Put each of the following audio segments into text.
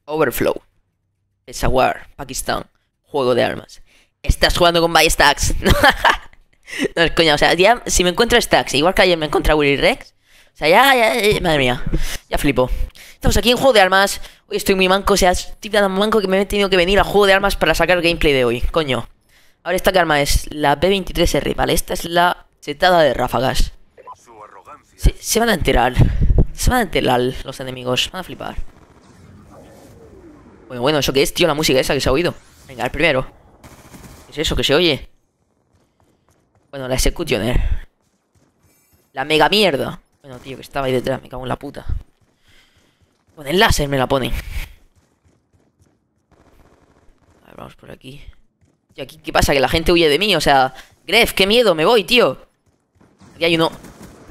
Overflow. Peshawar, Pakistán. Juego de armas. Estás jugando con Buy Stacks. No es coña, o sea, ya si me encuentro Stacks, igual que ayer me encontré a Willy Rex. O sea, madre mía, ya flipo. Estamos aquí en juego de armas. Hoy estoy muy manco, o sea, estoy tan manco que me he tenido que venir al juego de armas para sacar el gameplay de hoy, coño. Ahora esta que arma es la P23R, vale, esta es la chetada de ráfagas. Se van a enterar. Se van a enterar los enemigos, van a flipar. Bueno, ¿eso qué es, tío? La música esa que se ha oído. Venga, el primero. ¿Qué es eso que se oye? Bueno, la Executioner. La mega mierda. Bueno, tío, que estaba ahí detrás, me cago en la puta. Con el láser me la pone. A ver, vamos por aquí. Tío, aquí, ¿qué pasa? Que la gente huye de mí, o sea... Gref, qué miedo, me voy, tío. Aquí hay uno.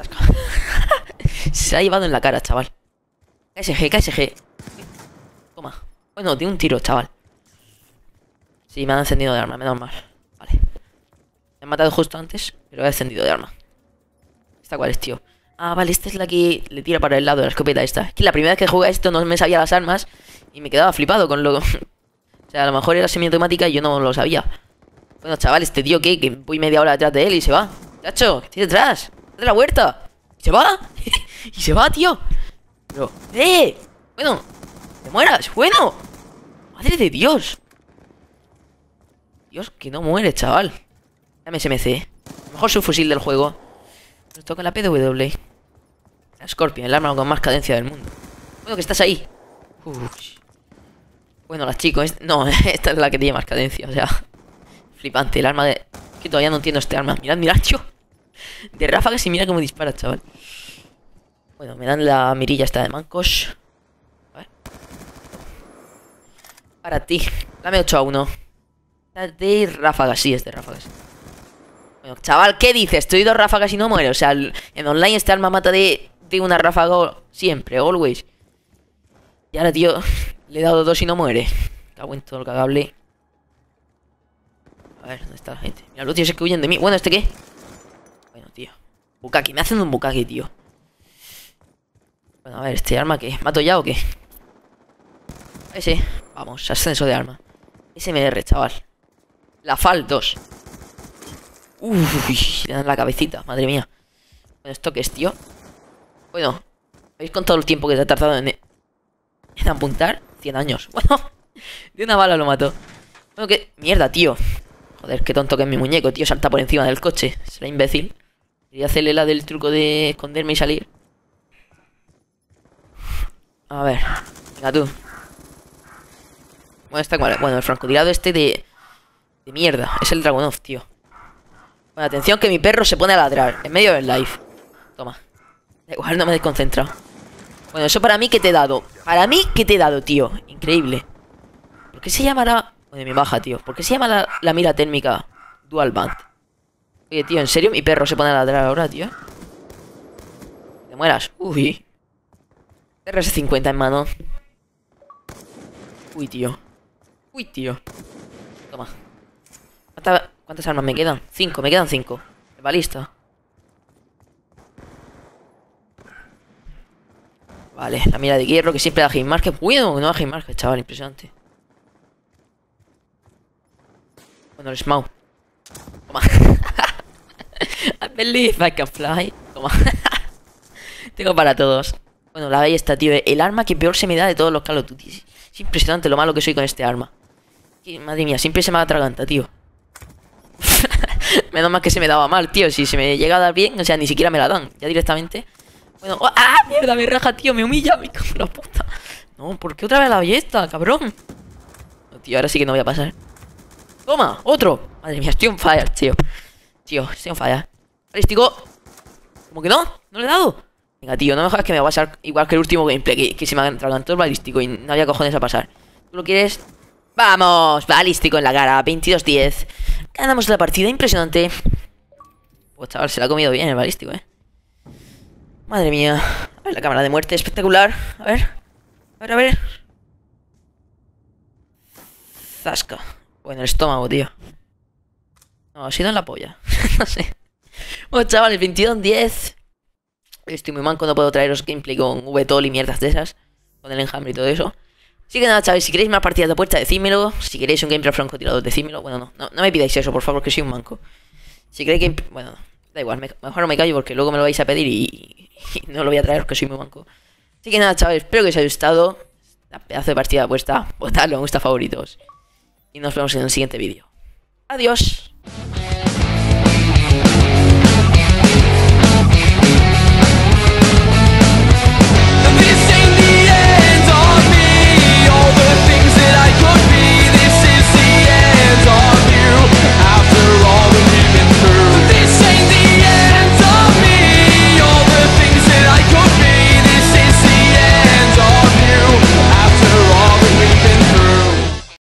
Se ha llevado en la cara, chaval. KSG, KSG. Toma. Bueno, de un tiro, chaval. Sí, me han encendido de arma, menos mal. Vale. Me han matado justo antes, pero he encendido de arma. ¿Esta cuál es, tío? Ah, vale, esta es la que le tira para el lado de la escopeta esta. Es que la primera vez que jugué a esto no me sabía las armas y me quedaba flipado con lo... O sea, a lo mejor era semiautomática y yo no lo sabía. Bueno, chaval, este tío, ¿qué? Que voy media hora detrás de él y se va. Chacho, que estoy detrás. De la huerta. Y se va. Y se va, tío. Pero, bueno, te mueras. Bueno. Madre de Dios. Dios, que no muere, chaval. Dame SMC. Mejor su fusil del juego. Nos toca la PW. La Scorpion, el arma con más cadencia del mundo. Bueno, que estás ahí. Bueno, las chicos. No, esta es la que tiene más cadencia. O sea, flipante. El arma de... Es que todavía no entiendo este arma. Mirad, mirad, tío. De ráfagas y mira cómo dispara, chaval. Bueno, me dan la mirilla esta de mancos. A ver. Para ti. Dame 8-1. De ráfagas, sí, es de ráfagas. Bueno, chaval, ¿qué dices? Estoy 2 ráfagas y no muero. O sea, en online este arma mata de una ráfaga siempre, always. Y ahora, tío, le he dado 2 y no muere. Cago en todo el cagable. A ver, ¿dónde está la gente? Mira, los tíos es que huyen de mí. Bueno, ¿este qué? Bueno, tío. Bukaki, me hacen un Bukaki, tío. Bueno, a ver, ¿este arma qué? ¿Mato ya o qué? Ese. Vamos, ascenso de arma. SMR, chaval. La FAL 2. Uy, le dan la cabecita, madre mía. Bueno, ¿esto qué es, tío? Bueno, ¿habéis contado el tiempo que te ha tardado en apuntar? 100 años. Bueno, de una bala lo mató. Bueno, que... Mierda, tío. Joder, qué tonto que es mi muñeco, tío. Salta por encima del coche. Será imbécil. Quería hacerle la del truco de esconderme y salir. A ver. Venga, tú. Bueno, está claro. Bueno, el francotirado este de mierda. Es el Dragunov, tío. Bueno, atención que mi perro se pone a ladrar en medio del live. Toma. Da igual, no me he desconcentrado. Bueno, eso para mí que te he dado. Para mí que te he dado, tío. Increíble. ¿Por qué se llama la... Bueno, mi baja, tío. ¿Por qué se llama la mira térmica Dual Band? Oye, tío, ¿en serio mi perro se pone a ladrar ahora, tío? Te mueras. Uy. RS50 en mano. Uy, tío. Uy, tío. Toma. ¿Cuántas armas me quedan? 5, me quedan 5. El balista. Vale, la mira de hierro que siempre da hitmarker. Bueno, no da hitmarker, chaval, impresionante. Bueno, el Smaug. Toma. I believe I can fly. Toma. Tengo para todos. Bueno, la ballesta, tío. El arma que peor se me da de todos los Call of Duty. Es impresionante lo malo que soy con este arma. Madre mía, siempre se me atraganta, tío. Menos mal que se me daba mal, tío. Si se me llega a dar bien, o sea, ni siquiera me la dan. Ya directamente. Bueno, ¡ah! Mierda, me raja, tío. Me humilla, me cago en la puta. No, ¿por qué otra vez la ballesta, cabrón? No, tío, ahora sí que no voy a pasar. Toma, otro. Madre mía, estoy on fire, tío. Tío, estoy on fire. Balístico. ¿Cómo que no? ¿No le he dado? Venga, tío, no me jodas que me va a pasar igual que el último gameplay, que se me atragantó el balístico y no había cojones a pasar. ¿Tú lo quieres? ¡Vamos! Balístico en la cara, 22-10. Ganamos la partida, impresionante. Pues chaval, se la ha comido bien el balístico, Madre mía. A ver, la cámara de muerte, espectacular. A ver. A ver, a ver. Zasca. Bueno, el estómago, tío. No, ha sido en la polla. No sé. Bueno, chavales, 22-10. Estoy muy manco, no puedo traeros gameplay con VTOL y mierdas de esas. Con el enjambre y todo eso. Así que nada, chavales, si queréis más partidas de apuesta, decídmelo. Si queréis un gameplay francotirador, decídmelo. Bueno, no me pidáis eso, por favor, que soy un manco. Si queréis que... Bueno, da igual, mejor no me callo porque luego me lo vais a pedir y no lo voy a traer porque soy muy manco. Así que nada, chavales, espero que os haya gustado. La pedazo de partida de apuesta. Votadlo, me gusta favoritos. Y nos vemos en el siguiente vídeo. Adiós.